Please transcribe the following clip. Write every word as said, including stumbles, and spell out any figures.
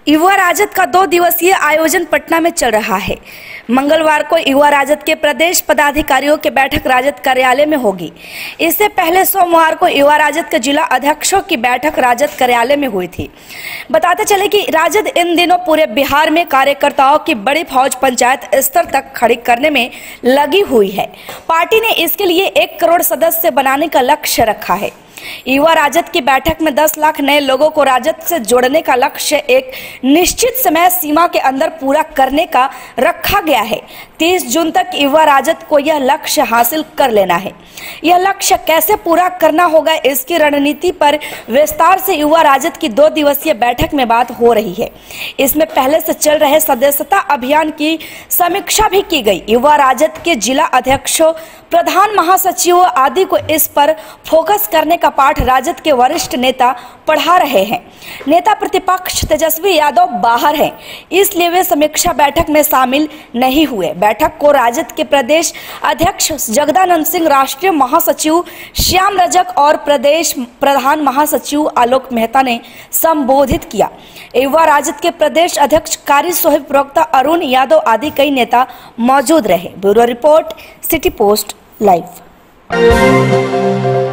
युवा राजद का दो दिवसीय आयोजन पटना में चल रहा है। मंगलवार को युवा राजद के प्रदेश पदाधिकारियों की बैठक राजद कार्यालय में होगी। इससे पहले सोमवार को युवा राजद के जिला अध्यक्षों की बैठक राजद कार्यालय में हुई थी। बताते चले कि राजद इन दिनों पूरे बिहार में कार्यकर्ताओं की बड़ी फौज पंचायत स्तर तक खड़ी करने में लगी हुई है। पार्टी ने इसके लिए एक करोड़ सदस्य बनाने का लक्ष्य रखा है। युवा राजद की बैठक में दस लाख नए लोगों को राजद से जोड़ने का लक्ष्य एक निश्चित समय सीमा के अंदर पूरा करने का रखा गया है। तीस जून तक युवा राजद को यह लक्ष्य हासिल कर लेना है। यह लक्ष्य कैसे पूरा करना होगा, इसकी रणनीति पर विस्तार से युवा राजद की दो दिवसीय बैठक में बात हो रही है। इसमें पहले से चल रहे सदस्यता अभियान की समीक्षा भी की गई। युवा राजद के जिला अध्यक्षों, प्रधान महासचिवों आदि को इस पर फोकस करने का पाठ राजद के वरिष्ठ नेता पढ़ा रहे हैं। नेता प्रतिपक्ष तेजस्वी यादव बाहर हैं, इसलिए वे समीक्षा बैठक में शामिल नहीं हुए। बैठक को राजद के प्रदेश अध्यक्ष जगदानंद सिंह, राष्ट्रीय महासचिव श्याम रजक और प्रदेश प्रधान महासचिव आलोक मेहता ने संबोधित किया। युवा राजद के प्रदेश अध्यक्ष कारी सोहेब, प्रवक्ता अरुण यादव आदि कई नेता मौजूद रहे। Bureau report, city post live.